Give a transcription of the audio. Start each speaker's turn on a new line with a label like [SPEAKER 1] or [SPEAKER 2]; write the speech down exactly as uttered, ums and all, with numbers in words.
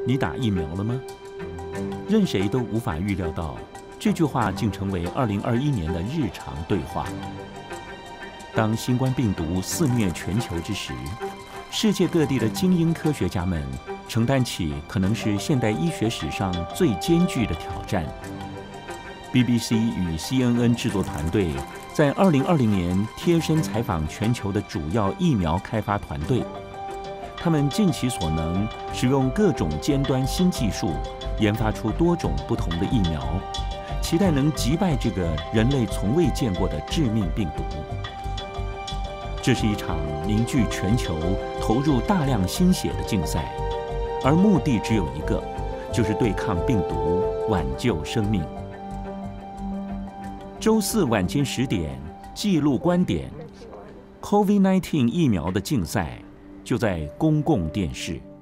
[SPEAKER 1] 你打疫苗了吗？任谁都无法预料到，这句话竟成为二零二一年的日常对话。当新冠病毒肆虐全球之时，世界各地的精英科学家们承担起可能是现代医学史上最艰巨的挑战。B B C 与 C N N 制作团队在二零二零年贴身采访全球的主要疫苗开发团队，他们尽其所能，使用各种尖端新技术，研发出多种不同的疫苗，期待能击败这个人类从未见过的致命病毒。这是一场凝聚全球、投入大量心血的竞赛，而目的只有一个，就是对抗病毒，挽救生命。周四晚间十点，记录观点 ，COVID 十九 疫苗的竞赛就在公共电视。